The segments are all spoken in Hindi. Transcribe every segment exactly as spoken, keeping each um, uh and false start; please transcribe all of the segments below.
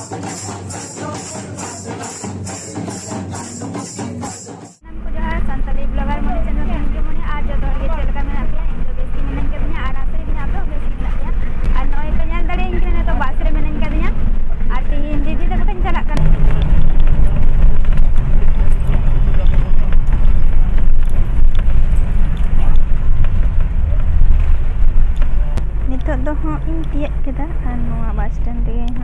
bus stand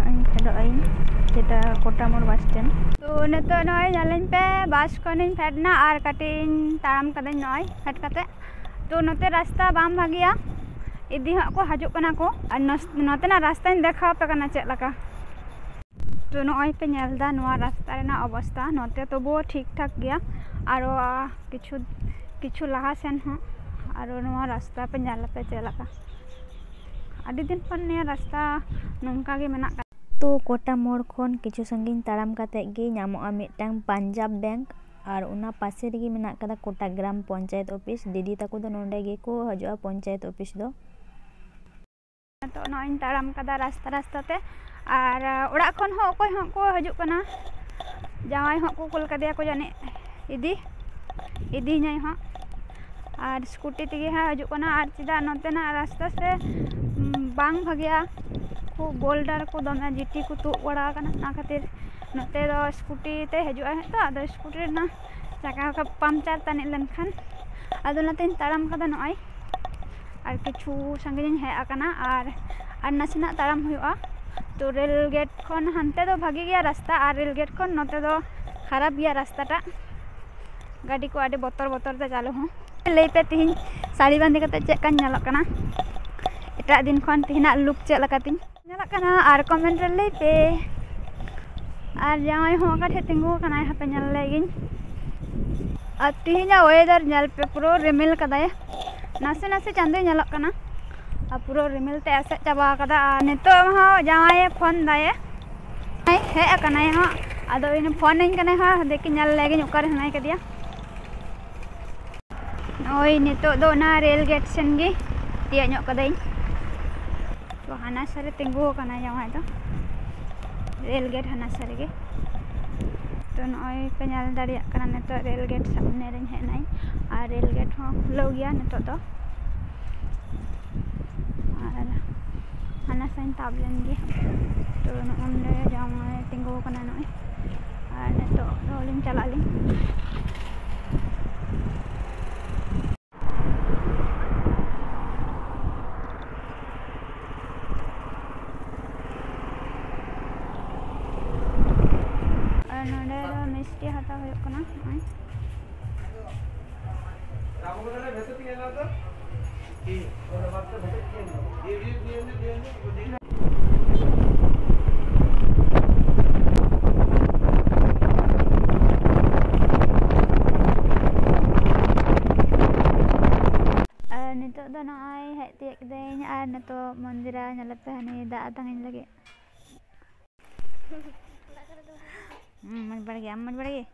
कोटामोड़ बस स्टैंड तो नित नॉय जालिन पे बस खनिन फेडना और कटिन ताराम कदे नॉय फेड कते तो नते रास्ता बाम भागिया इदी को हजू कना को और नतेना रास्ता देखा पे कना चेक लका तो नॉय पे नेलदा नोआ रास्ता रेना अवस्था नते तो वो ठीक ठाक गया और किछु किछु लहा सेन हो और नोआ रास्ता पे नेल पे चेक लका आदि दिन पर ने रास्ता नोंका गे मेना तो कोटा मोड़ खन किछु संगिन ताराम काते गे नामोआ मिटांग पंजाब बैंक और उना पासे रेगी मेना कदा कोटा ग्राम पंचायत ऑफिस दीदी ताको दो नोंडे गे को हजुआ पंचायत ऑफिस दो तो नॉइन ताराम कदा रास्ता रास्ता ते और ओड़ा खन हो कोई हो को हजु कना जावाई हो को कुल कदिया को जाने इदी इदी नै हो और स्कूटी तेगे हा हजु कना और चिदा नतेना रास्ता से बांग भगिया को बोल्डर को दमे जीटी को तु बड़ा ना खातिर नते दो स्कूटी ते हजुआ है तो आदो स्कूटी ना चाका का पंचर तने लेनखान आदो नते ताराम कदा नय और किछु संगिन है आकना और और नसना ताराम हुआ तो रेल गेट खन हनते दो भागी गया रास्ता और रेल गेट खन नते दो खराब गया रास्ताटा गाड़ी को आडे बोतर बोतर ते चालू हो लई पे तिहिन साड़ी बांधे कते चेक कान ñalok kana एटा दिन खन तिहिना लुक चेक लकातिन ñalok kana और कमेंट रे लई पे और जाय हो का ठेतिंगु kana हापे ñal लेगिन और तिहिना वेदर ñal पे पुरो रिमिल कदाय नासे नासे चांदे ñalok kana और पुरो रिमिल ते एसे चाबा कदा नितो हो जाय फोन दाय हे kana हो आदो इन फोन इन kana हो देखि ñal लेगिन उकार हनाय कदिया ओय नितो दो ना रेल गेट सेन गे तिया ñok कदाई तो हाना सारे तिंगु kana जाय तो रेल गेट हाना सारे गे तो नय पे ñal दाड़िया kana नितो रेल गेट सामने रे हेनाई और रेल गेट हो खुलो गया नितो तो और हाना साइन ताबलेन गे तो नोंडे जाय तिंगु kana नय और नितो रोलिन चलालिन मिस्टी हाता होय कना नय रामगढ़ भेतो तिया ना तो की और बात तो भेतो तिया ये ये ये ये नितो दो नय हे तिया कदेन और नितो मंदिरा ñalpe hani da tangin lagi हम्म मन बढ़ गया मन बढ़ गया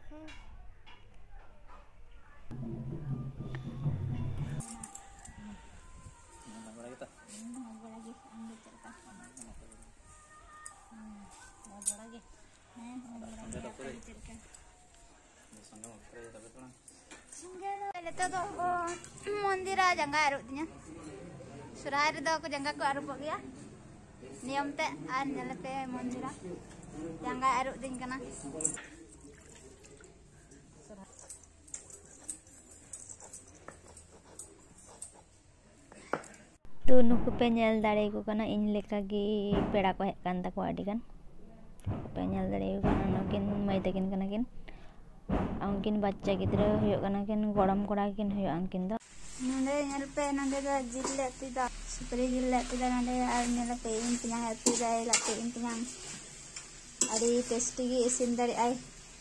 मंदिर जंगा आरुदिnya सुराय रे दो को जंगा को आरुप गया नियम ते आर ñalpe मंदिरा जंगा आरुप दिन कना तो नुकु पे ñel दाड़े को कना इन लेका गे पेड़ा को हेक कान ताको आडी गान पे ñel दाड़े को कना नकिन मई तकिन कना किन उनकिन बच्चा गिद्रा हुयो कना किन गड़म कोड़ा किन हुयो उनकिन दो नंदे ñel पे नंदे दा जिल लेती दा सुपरी जिल लेती दा नंदे आर ñel पे इन पिना हेती दा लाते इन पिना अरे टेस्टी गी इसिन दाड़ी आई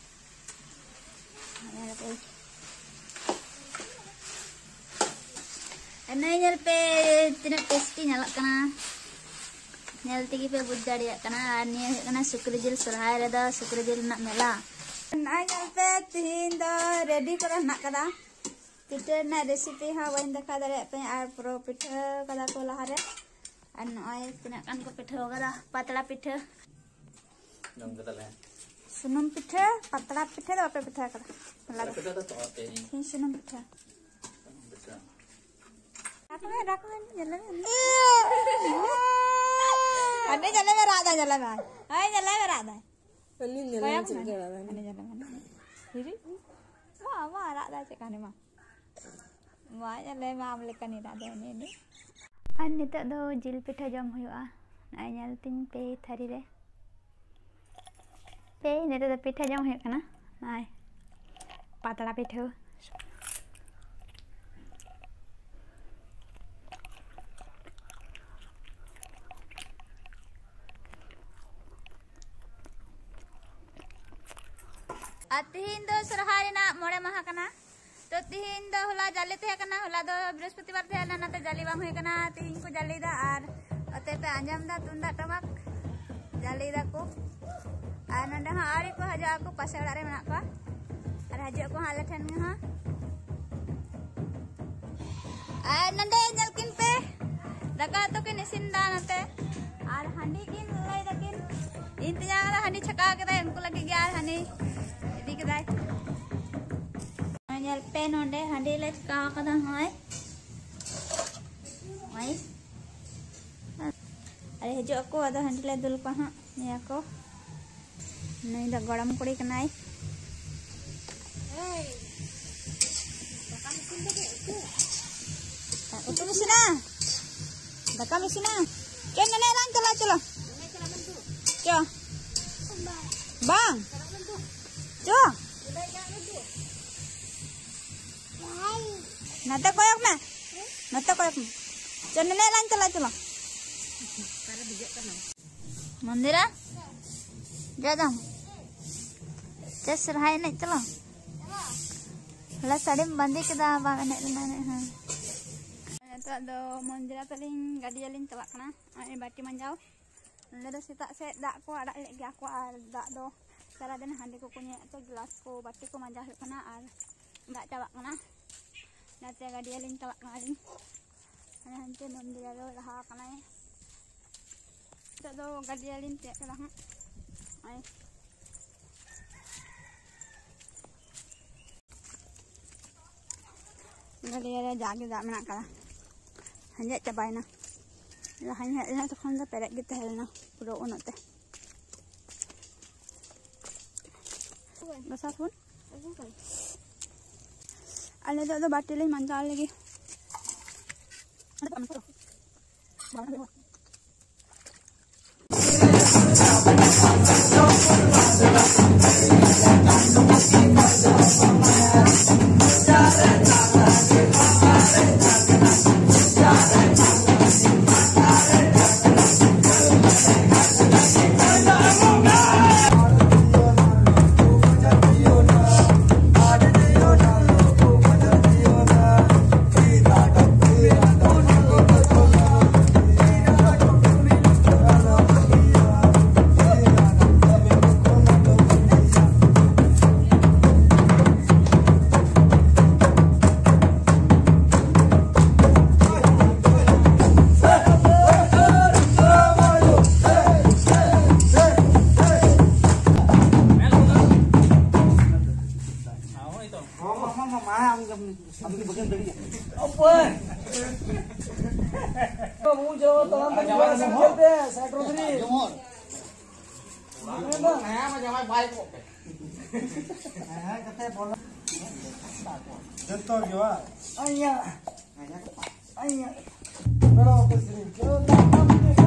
एने ñel पे tina tasty ñalok kana ñel tigi पे बुझ दाड़ी kana निया kana सुक्री जिल सुरहाय रे दा सुक्री जिल ना मेला ना ñel पे तिहिन दा रेडी करा ना कदा पिठा ना रेसिपी हा वइन देखा दाड़ी पे आर प्रो पिठा कदा को लहारे और नय tina kan को पिठा कदा पतला पिठा Sunum pitha, patra pitha do apa pitha kada? Ini sunum pitha. Apa ya rakan jalan ini? Ada jalan berada jalan mana? Ayo jalan berada. Ini jalan jalan. Ini jalan. Jadi, wah wah berada cek kan mah. Wah jalan mah amlekan ini ada ini ini. An nita do jil pitha jam huya. Ay nyal tin pe thari re. Pe nita do pitha jam huya kana. Ay. Patla pitha. Tihin do Sarhari ना मोड़े महा कना तो तिहिन दो होला जाली ते कना होला दो बृहस्पतिवार ते ना नाते जाली बाम हे कना तिहिन को जाली दा आर अते पे अंजाम दा तुंदा टमक जाली दा को आर नंदे हा आरी को हजा को पासे ओड़ा रे मेना को आर हजा को हाले ठन हा आर नंदे जलकिन पे दका तो के निसिन दा नाते आर हांडी किन लई दकिन इंतजार हांडी छका के दे उनको लगी यार हांडी kedai anyal pen onde handi le ka kada hoy hoy are hejo ko ada handi le dul pa ha ni ako nai da goram kuri kanai hey daka mesin de itu utu mesina daka mesina ken nene lang chala chala cho bang Jo. Nata koyak na. Nata koyak na. Jangan nelan cala cala. Mandira? Jadam. Just serhai naik cala. Lah sadi bandi kita bang naik lena naik ha. Itu ada mandira paling gadi jalin cala kana. Ini bati manjau. Lalu sita se dak ko ada lagi aku dak do. Cara dan handi ko punya atau gelas ko bati ko manjah kana ar ndak cawak kana nanti agak dia lin cawak ngaling ana hante non dia lo lah kana tak do agak dia lin te kana ai agak dia jage dak menak kana hanya cabaina lah hanya ina tokon da perek gitu helna puro unote Basah pun, ada tu tu batil ini manjal lagi. Jatuh juga. Ayah, ayah, ayah. Berapa sih?